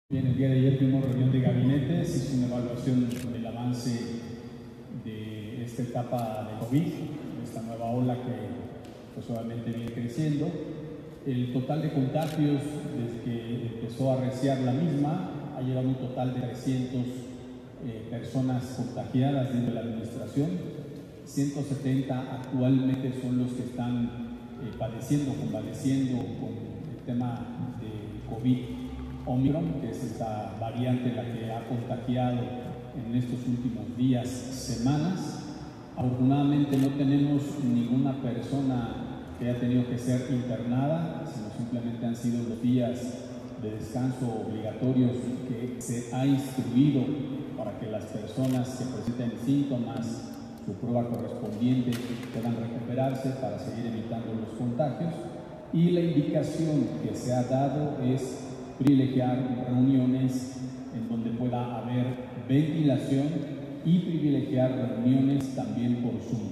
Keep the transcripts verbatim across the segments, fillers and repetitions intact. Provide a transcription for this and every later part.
Bien, el día de ayer tuvimos reunión de gabinetes, se hizo una evaluación del avance de esta etapa de COVID, de esta nueva ola que pues obviamente viene creciendo. El total de contagios desde que empezó a arreciar la misma ha llegado a un total de trescientas eh, personas contagiadas dentro de la administración. ciento setenta actualmente son los que están eh, padeciendo, convaleciendo con el tema de COVID. Omicron, que es esta variante la que ha contagiado en estos últimos días, semanas. Afortunadamente no tenemos ninguna persona que haya tenido que ser internada, sino simplemente han sido los días de descanso obligatorios que se ha instruido para que las personas que presenten síntomas, su prueba correspondiente, puedan recuperarse para seguir evitando los contagios. Y la indicación que se ha dado es privilegiar reuniones en donde pueda haber ventilación y privilegiar reuniones también por Zoom.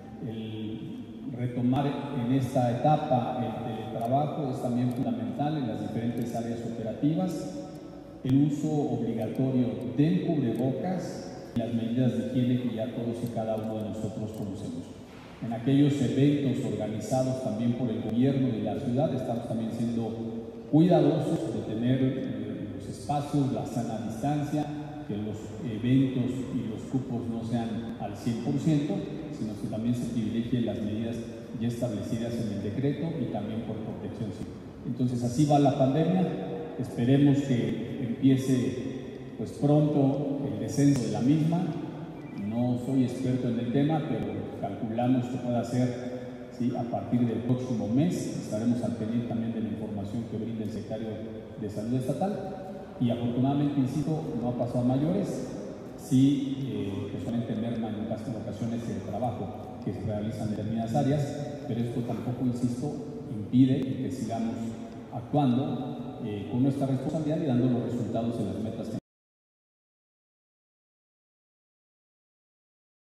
El retomar en esta etapa el teletrabajo es también fundamental en las diferentes áreas operativas. El uso obligatorio del cubrebocas y las medidas de higiene que ya todos y cada uno de nosotros conocemos. En aquellos eventos organizados también por el gobierno de la ciudad estamos también siendo cuidadosos de tener eh, los espacios, la sana distancia, que los eventos y los cupos no sean al cien por ciento, sino que también se privilegien las medidas ya establecidas en el decreto y también por protección civil. Entonces así va la pandemia, esperemos que empiece pues pronto el descenso de la misma. No soy experto en el tema, pero calculamos que pueda ser ¿sí? A partir del próximo mes. Estaremos al pendiente también de la información que brinda el secretario de Salud Estatal y afortunadamente, insisto, no ha pasado a mayores. Sí, eh, que suelen tener en ocasiones el trabajo que se realiza en determinadas áreas, pero esto tampoco, insisto, impide que sigamos actuando eh, con nuestra responsabilidad y dando los resultados en las